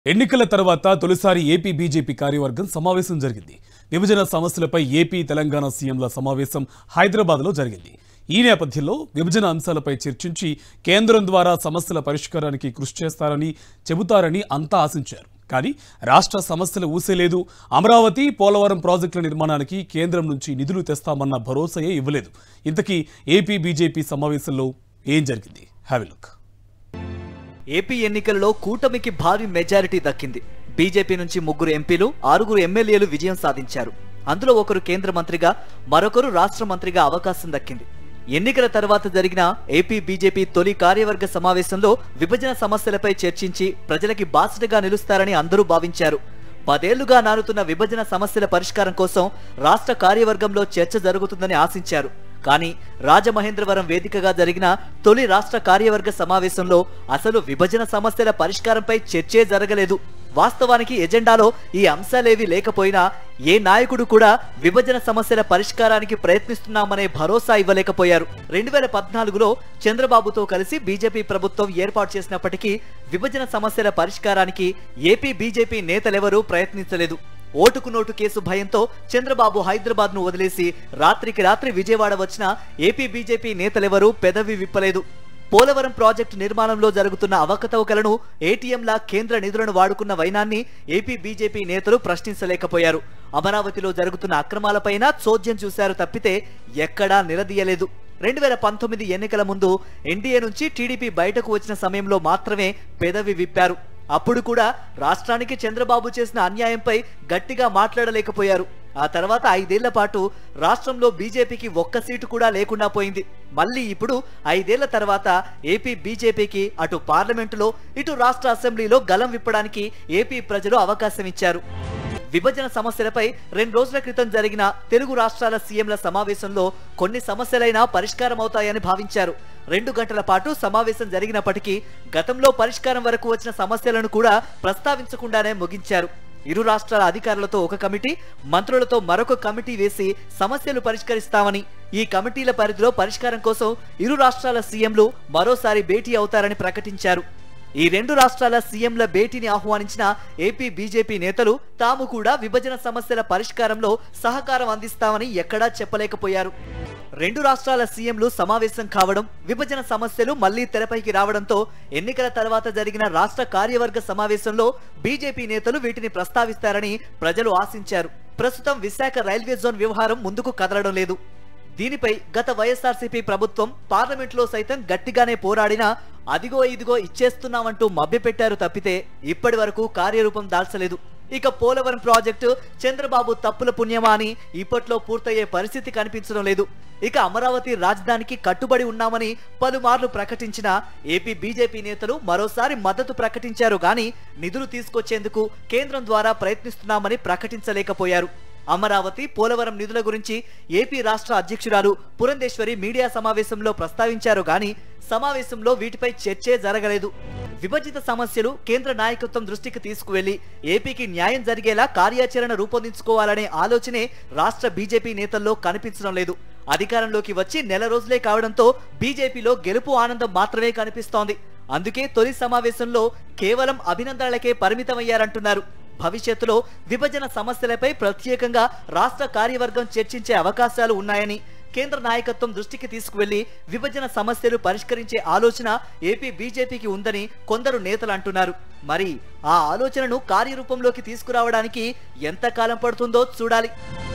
ఎన్నికల తర్వాత తొలిసారి ఏపీ బీజేపీ కార్యవర్గం సమావేశం జరిగింది. విభజన సమస్యలపై ఏపీ తెలంగాణ సీఎంల సమావేశం హైదరాబాద్లో జరిగింది. ఈ నేపథ్యంలో విభజన అంశాలపై చర్చించి కేంద్రం ద్వారా సమస్యల పరిష్కారానికి కృషి చేస్తారని చెబుతారని అంతా ఆశించారు. కానీ రాష్ట్ర సమస్యలు ఊసేలేదు. అమరావతి, పోలవరం ప్రాజెక్టుల నిర్మాణానికి కేంద్రం నుంచి నిధులు తెస్తామన్న భరోసాయే ఇవ్వలేదు. ఇంతకీ ఏపీ బీజేపీ సమావేశంలో ఏం జరిగింది? Have a look. ఏపీ ఎన్నికలలో కూటమికి భారీ మెజారిటీ దక్కింది. బీజేపీ నుంచి 3 ఎంపీలు, 6 ఎమ్మెల్యేలు విజయం సాధించారు. అందులో ఒకరు కేంద్ర మంత్రిగా, మరొకరు రాష్ట్ర మంత్రిగా అవకాశం దక్కింది. ఎన్నికల తర్వాత జరిగిన ఏపీ బీజేపీ తొలి కార్యవర్గ సమావేశంలో విభజన సమస్యలపై చర్చించి ప్రజలకి బాసటగా నిలుస్తారని అందరూ భావించారు. 10 ఏళ్లుగా నానుతున్న విభజన సమస్యల పరిష్కారం కోసం రాష్ట్ర కార్యవర్గంలో చర్చ జరుగుతుందని ఆశించారు. కానీ రాజమహేంద్రవరం వేదికగా జరిగిన తొలి రాష్ట్ర కార్యవర్గ సమావేశంలో అసలు విభజన సమస్యల పరిష్కారంపై చర్చే జరగలేదు. వాస్తవానికి ఎజెండాలో ఈ అంశాలేవీ లేకపోయినా ఏ నాయకుడు కూడా విభజన సమస్యల పరిష్కారానికి ప్రయత్నిస్తున్నామనే భరోసా ఇవ్వలేకపోయారు. 2014లో చంద్రబాబుతో కలిసి బీజేపీ ప్రభుత్వం ఏర్పాటు చేసినప్పటికీ విభజన సమస్యల పరిష్కారానికి ఏపీ బీజేపీ నేతలెవరూ ప్రయత్నించలేదు. ఓటుకు నోటు కేసు భయంతో చంద్రబాబు హైదరాబాద్ ను వదిలేసి రాత్రికి రాత్రి విజయవాడ వచ్చిన ఏపీ బీజేపీ నేతలెవరూ పెదవి విప్పలేదు. పోలవరం ప్రాజెక్టు నిర్మాణంలో జరుగుతున్న అవకతవకలను ఏటీఎంలా కేంద్ర నిధులను వాడుకున్న వైనాన్ని ఏపీ బీజేపీ నేతలు ప్రశ్నించలేకపోయారు. అమరావతిలో జరుగుతున్న అక్రమాలపైన చోద్యం చూశారు తప్పితే ఎక్కడా నిలదీయలేదు. 2019 ఎన్నికల ముందు ఎన్డీఏ నుంచి టీడీపీ బయటకు వచ్చిన సమయంలో మాత్రమే పెదవి విప్పారు. అప్పుడు కూడా రాష్ట్రానికి చంద్రబాబు చేసిన అన్యాయంపై గట్టిగా మాట్లాడలేకపోయారు. ఆ తర్వాత 5 ఏళ్ల పాటు రాష్ట్రంలో బీజేపీకి ఒక్క సీటు కూడా లేకుండా పోయింది. మళ్ళీ ఇప్పుడు 5 ఏళ్ల తర్వాత ఏపీ బీజేపీకి అటు పార్లమెంటులో ఇటు రాష్ట్ర అసెంబ్లీలో గలం విప్పడానికి ఏపీ ప్రజలు అవకాశం ఇచ్చారు. విభజన సమస్యలపై 2 రోజుల క్రితం జరిగిన తెలుగు రాష్ట్రాల సీఎంల సమావేశంలో కొన్ని సమస్యలైనా పరిష్కారం అవుతాయని భావించారు. 2 గంటల పాటు సమావేశం జరిగినప్పటికీ గతంలో పరిష్కారం వరకు వచ్చిన సమస్యలను కూడా ప్రస్తావించకుండానే ముగించారు. ఇరు రాష్ట్రాల అధికారులతో ఒక కమిటీ, మంత్రులతో మరొక కమిటీ వేసి సమస్యలు పరిష్కరిస్తామని, ఈ కమిటీల పరిధిలో పరిష్కారం కోసం ఇరు రాష్ట్రాల సీఎంలు మరోసారి భేటీ అవుతారని ప్రకటించారు. ఈ 2 రాష్ట్రాల సీఎంల భేటీని ఆహ్వానించిన ఏపీ బీజేపీ నేతలు తాము కూడా విభజన సమస్యల పరిష్కారంలో సహకారం అందిస్తామని ఎక్కడా చెప్పలేకపోయారు. 2 రాష్ట్రాల సీఎంలు సమావేశం కావడం, విభజన సమస్యలు మళ్లీ తెరపైకి రావడంతో ఎన్నికల తర్వాత జరిగిన రాష్ట్ర కార్యవర్గ సమావేశంలో బీజేపీ నేతలు వీటిని ప్రస్తావిస్తారని ప్రజలు ఆశించారు. ప్రస్తుతం విశాఖ రైల్వే జోన్ వ్యవహారం ముందుకు కదలడం లేదు. దీనిపై గత వైఎస్ఆర్సీపీ ప్రభుత్వం పార్లమెంట్లో సైతం గట్టిగానే పోరాడినా అదిగో ఇదిగో ఇచ్చేస్తున్నామంటూ మభ్యపెట్టారు తప్పితే ఇప్పటి వరకు కార్యరూపం దాల్చలేదు. ఇక పోలవరం ప్రాజెక్టు చంద్రబాబు తప్పుల పుణ్యమా అని ఇప్పట్లో పూర్తయ్యే పరిస్థితి కనిపించడం లేదు. ఇక అమరావతి రాజధానికి కట్టుబడి ఉన్నామని పలుమార్లు ప్రకటించిన ఏపీ బీజేపీ నేతలు మరోసారి మద్దతు ప్రకటించారు గాని నిధులు తీసుకొచ్చేందుకు కేంద్రం ద్వారా ప్రయత్నిస్తున్నామని ప్రకటించలేకపోయారు. అమరావతి, పోలవరం నిధుల గురించి ఏపీ రాష్ట్ర అధ్యక్షురాలు పురంధేశ్వరి మీడియా సమావేశంలో ప్రస్తావించారు గాని సమావేశంలో వీటిపై చర్చే జరగలేదు. విభజిత సమస్యలు కేంద్ర నాయకత్వం దృష్టికి తీసుకువెళ్లి ఏపీకి న్యాయం జరిగేలా కార్యాచరణ రూపొందించుకోవాలనే ఆలోచనే రాష్ట్ర బీజేపీ నేతల్లో కనిపించడం లేదు. అధికారంలోకి వచ్చి నెల రోజులే కావడంతో బీజేపీలో గెలుపు ఆనందం మాత్రమే కనిపిస్తోంది. అందుకే తొలి సమావేశంలో కేవలం అభినందనలకే పరిమితమయ్యారంటున్నారు. భవిష్యత్తులో విభజన సమస్యలపై ప్రత్యేకంగా రాష్ట్ర కార్యవర్గం చర్చించే అవకాశాలు ఉన్నాయని, కేంద్ర నాయకత్వం దృష్టికి తీసుకువెళ్లి విభజన సమస్యలు పరిష్కరించే ఆలోచన ఏపీ బీజేపీకి ఉందని కొందరు నేతలు అంటున్నారు. మరి ఆ ఆలోచనను కార్యరూపంలోకి తీసుకురావడానికి ఎంతకాలం పడుతుందో చూడాలి.